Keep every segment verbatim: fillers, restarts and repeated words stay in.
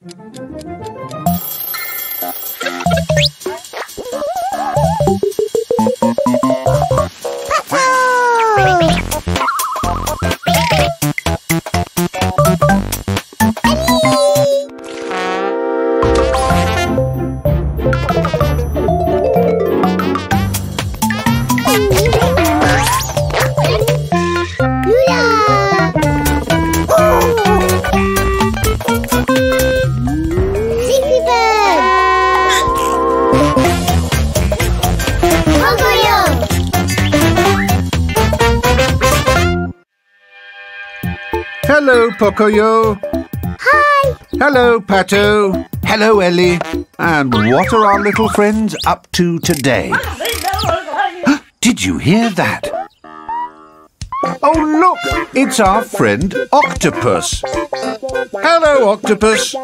Hello, Pocoyo. Hi. Hello, Pato. Hello, Ellie. And what are our little friends up to today? Did you hear that? Oh, look! It's our friend Octopus. Hello, Octopus.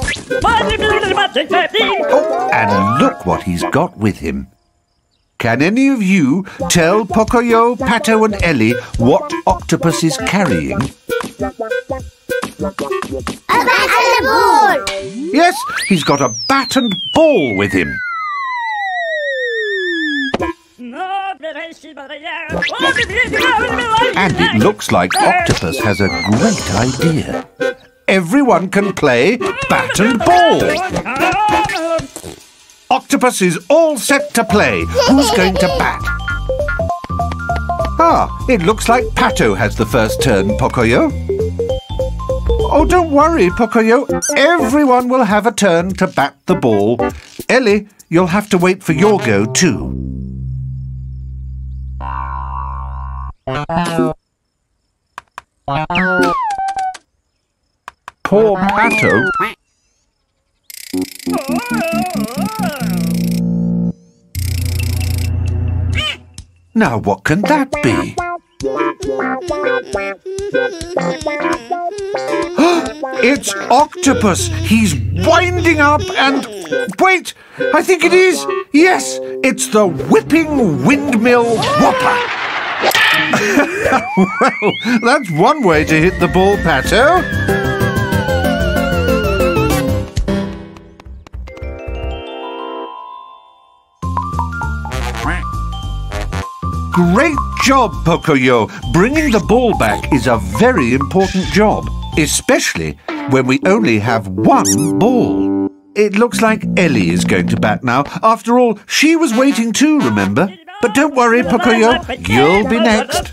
Oh, and look what he's got with him. Can any of you tell Pocoyo, Pato and Ellie what Octopus is carrying? A bat and a ball! Yes, he's got a bat and ball with him. And it looks like Octopus has a great idea. Everyone can play bat and ball. Octopus is all set to play. Who's going to bat? Ah, it looks like Pato has the first turn, Pocoyo. Oh, don't worry, Pocoyo. Everyone will have a turn to bat the ball. Ellie, you'll have to wait for your go too. Poor Pato. Now what can that be? It's Octopus! He's winding up and... Wait! I think it is! Yes! It's the Whipping Windmill Whopper! Well, that's one way to hit the ball, Pato. Great job, Pocoyo. Bringing the ball back is a very important job, especially when we only have one ball. It looks like Ellie is going to bat now. After all, she was waiting too, remember? But don't worry, Pocoyo, you'll be next.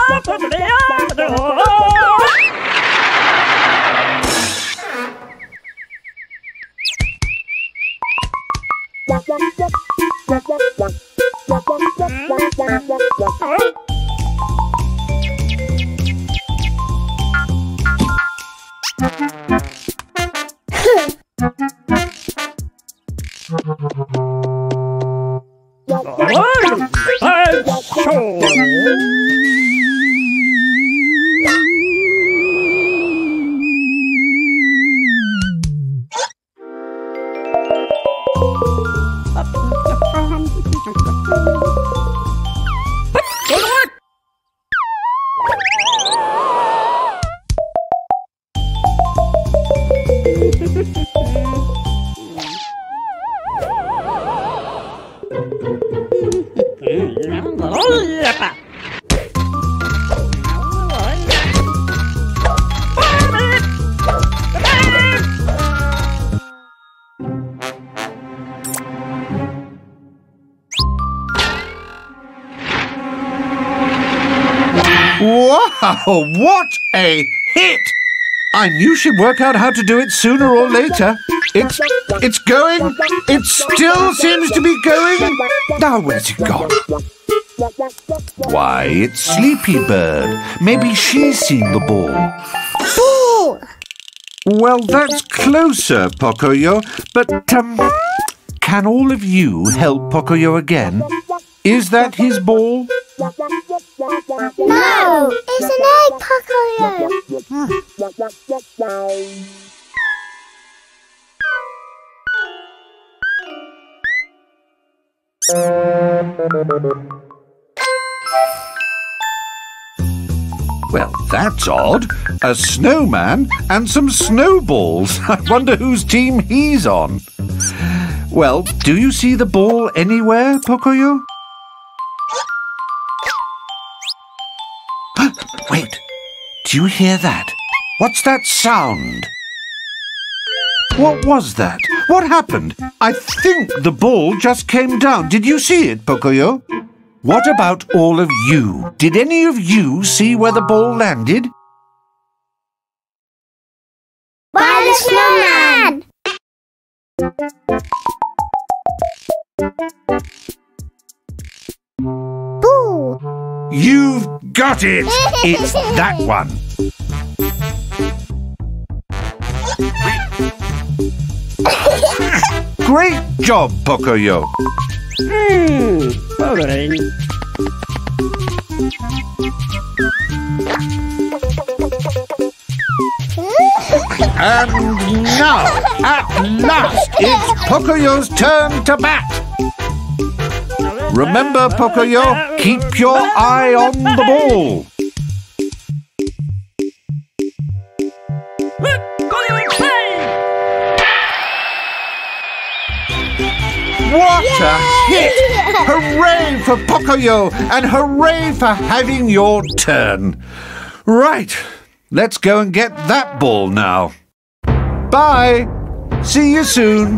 Wow, what a hit! I knew she'd work out how to do it sooner or later. It's, it's going. It still seems to be going. Now where's it gone? Why, it's Sleepy Bird. Maybe she's seen the ball. Ball! Well, that's closer, Pocoyo. But, um, can all of you help Pocoyo again? Is that his ball? No! It's an egg, Pocoyo! Well, That's odd. A snowman and some snowballs. I wonder whose team he's on. Well, do you see the ball anywhere, Pocoyo? Wait, do you hear that? What's that sound? What was that? What happened? I think the ball just came down. Did you see it, Pocoyo? What about all of you? Did any of you see where the ball landed? By the snowman! Ball! You've got it! It's that one. Great job, Pocoyo. Hmm, boring. And now, at last, it's Pocoyo's turn to bat. Remember, Pocoyo, keep your eye on the ball. What a hit! Hooray for Pocoyo and hooray for having your turn. Right, let's go and get that ball now. Bye. See you soon.